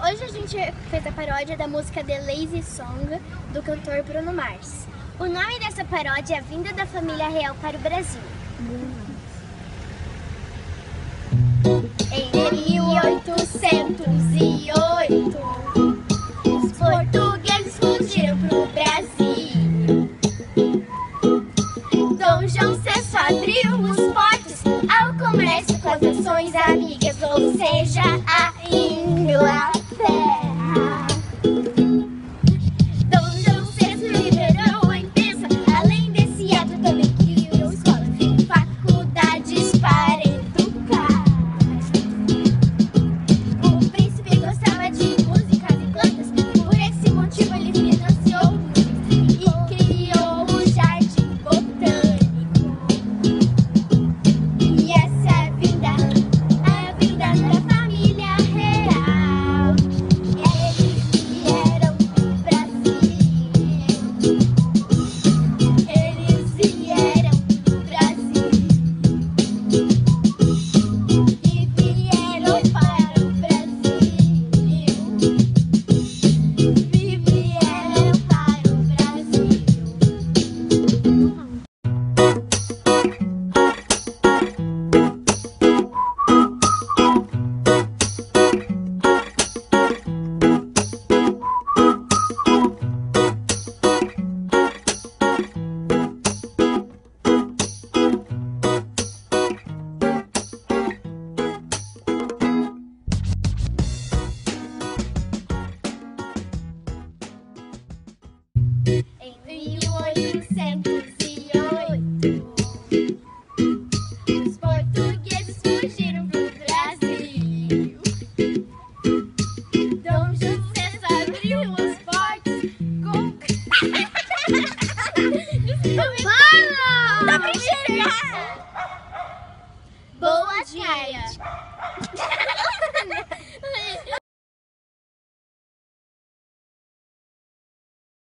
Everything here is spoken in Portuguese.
Hoje a gente fez a paródia da música The Lazy Song, do cantor Bruno Mars. O nome dessa paródia é a vinda da família real para o Brasil. Em 1808, os portugueses fugiram pro Brasil. Dom João VI abriu os portos ao comércio com as nações amigas, ou seja, a Inglaterra. Dom João VI liberou a imprensa, além desse ato também criou escolas e faculdades para educar. O príncipe gostava de músicas e plantas, por esse motivo ele financiou e criou o jardim botânico. E essa é a vinda da família real. Eles vieram pro Brasil. Eles vieram pro Brasil. E vieram para o Brasil. E vieram para o Brasil. Em 1808, os portugueses fugiram pro Brasil. Dom João VI abriu os portos com... Dá pra enxergar! Boa tarde!